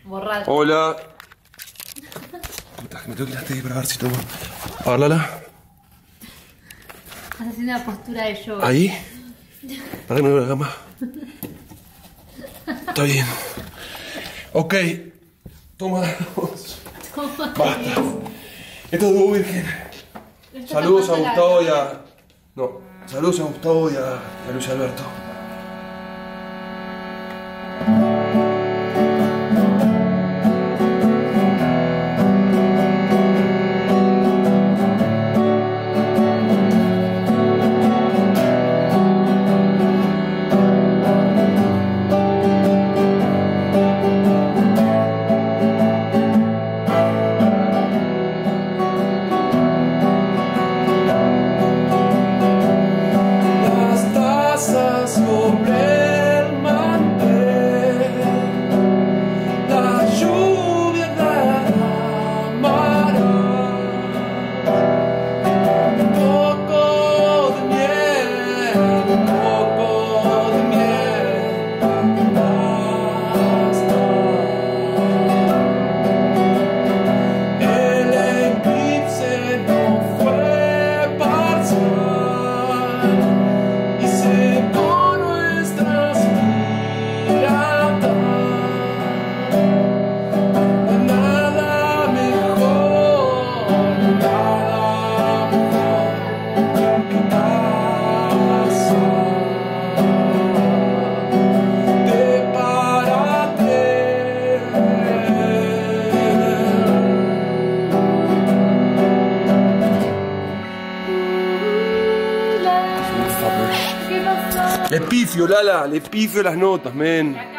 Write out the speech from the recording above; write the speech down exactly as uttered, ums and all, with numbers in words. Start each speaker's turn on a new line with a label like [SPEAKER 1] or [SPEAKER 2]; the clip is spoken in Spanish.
[SPEAKER 1] Borrado.
[SPEAKER 2] Hola. Puta, que me tengo que ir antes de grabar si tomo. A ver, Lala.
[SPEAKER 1] Estás haciendo una postura de yoga.
[SPEAKER 2] Ahí. Para que no veo la cama. Está bien. Ok. Toma.
[SPEAKER 1] Toma.
[SPEAKER 2] Basta. Esto es dúo virgen.
[SPEAKER 1] Esto
[SPEAKER 2] Saludos
[SPEAKER 1] está
[SPEAKER 2] a
[SPEAKER 1] más
[SPEAKER 2] Gustavo y
[SPEAKER 1] largo.
[SPEAKER 2] a... No. Saludos a Gustavo y a, y a Luis Alberto. Las tazas sobre el mantel, la lluvia derramará un poco de miel, un poco de miel, basta. El eclipse no fue parcial y secó nuestras miradas. Nada mejor, nada mejor que casa. Prepárate.
[SPEAKER 1] ¿Qué pasó?
[SPEAKER 2] Le pifio, Lala, le pifio las notas, men.